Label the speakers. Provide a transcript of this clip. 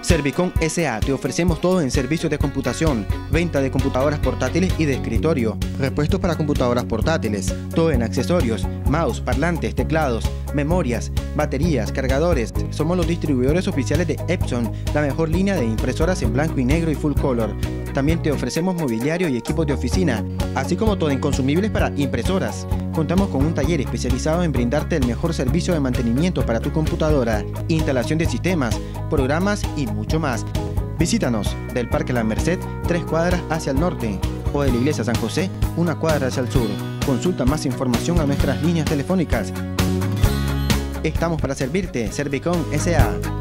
Speaker 1: Servicom S.A. te ofrecemos todo en servicios de computación, venta de computadoras portátiles y de escritorio, repuestos para computadoras portátiles, todo en accesorios, mouse, parlantes, teclados, memorias, baterías, cargadores. Somos los distribuidores oficiales de Epson, la mejor línea de impresoras en blanco y negro y full color. También te ofrecemos mobiliario y equipos de oficina, así como todo en consumibles para impresoras. Contamos con un taller especializado en brindarte el mejor servicio de mantenimiento para tu computadora, instalación de sistemas, programas y mucho más. Visítanos del Parque La Merced, 3 cuadras hacia el norte, o de la Iglesia San José, 1 cuadra hacia el sur. Consulta más información a nuestras líneas telefónicas. Estamos para servirte, Servicom S.A.